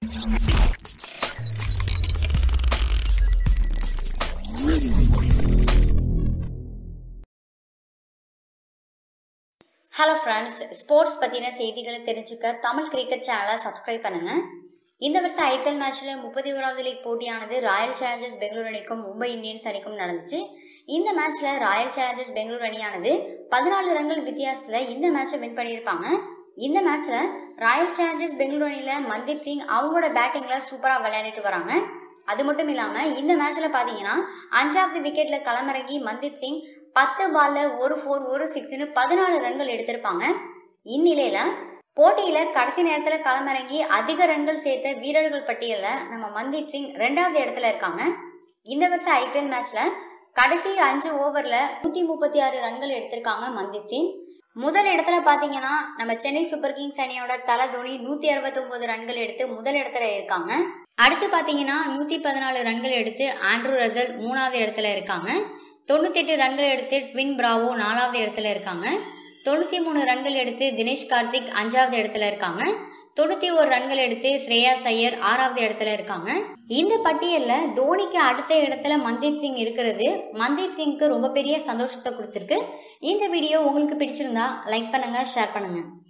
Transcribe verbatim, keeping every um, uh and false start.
Hello friends, sports பற்றின செய்திகளை தெரிஞ்சுக்க தமிழ் கிரிக்கெட் சேனலை சப்ஸ்கிரைப் பண்ணுங்கள். இந்த வருஷம் ஐபிஎல் மேட்ச்சில் முப்பத்தி ஓராவது லீக் போட்டியானது ராயல் சேலஞ்சர்ஸ் பெங்களூர் அணிக்கும் மும்பை இந்தியன்ஸ் அணிக்கும் நடந்துச்சு. இந்த மேட்ச்சில் ராயல் சேலஞ்சர்ஸ் பெங்களூர் அணியானது பதினாலு ரன்கள் வித்தியாசத்தில் இந்த மேட்சை வின் பண்ணியிருப்பாங்க. இந்த மேட்ச்சில் ராயல் சேலஞ்சர்ஸ் பெங்களூர் அணியில் மன்தீப் சிங் அவங்களோட பேட்டிங்கில் சூப்பராக விளையாடிட்டு வராங்க. அது மட்டும் இல்லாமல் இந்த மேட்ச்சில் பார்த்தீங்கன்னா அஞ்சாவது விக்கெட்டில் களமிறங்கி மன்தீப் சிங் பத்து பால்ல ஒரு ஃபோர் ஒரு சிக்ஸ்னு பதினாலு ரன்கள் எடுத்திருப்பாங்க. இந்நிலையில போட்டியில கடைசி நேரத்தில் களமிறங்கி அதிக ரன்கள் சேர்த்த வீரர்கள் பட்டியலில் நம்ம மன்தீப் சிங் ரெண்டாவது இடத்துல இருக்காங்க. இந்த வருஷம் ஐபிஎல் மேட்ச்ல கடைசி அஞ்சு ஓவர்ல நூத்தி முப்பத்தி ஆறு ரன்கள் எடுத்திருக்காங்க மன்தீப் சிங். முதல் இடத்துல பாத்தீங்கன்னா நம்ம சென்னை சூப்பர் கிங்ஸ் அணியோட தல தோனி நூத்தி அறுபத்தி ஒன்பது ரன்கள் எடுத்து முதல் இடத்துல இருக்காங்க. அடுத்து பாத்தீங்கன்னா நூத்தி பதினாலு ரன்கள் எடுத்து ஆண்ட்ரூ ரசல் மூணாவது இடத்துல இருக்காங்க. தொண்ணூத்தி எட்டு ரன்கள் எடுத்து ட்வின் பிராவோ நாலாவது இடத்துல இருக்காங்க. தொண்ணூத்தி மூணு ரன்கள் எடுத்து தினேஷ் கார்த்திக் அஞ்சாவது இடத்துல இருக்காங்க. தொண்ணூத்தி ஒரு ரன்கள் எடுத்து ஸ்ரேயாஸ் ஐயர் ஆறாவது இடத்துல இருக்காங்க. இந்த பட்டியல்ல தோனிக்கு அடுத்த இடத்துல மன்தீப் சிங் இருக்கிறது மன்தீப் சிங்க்கு ரொம்ப பெரிய சந்தோஷத்தை கொடுத்திருக்கு. இந்த வீடியோ உங்களுக்கு பிடிச்சிருந்தா லைக் பண்ணுங்க, ஷேர் பண்ணுங்க.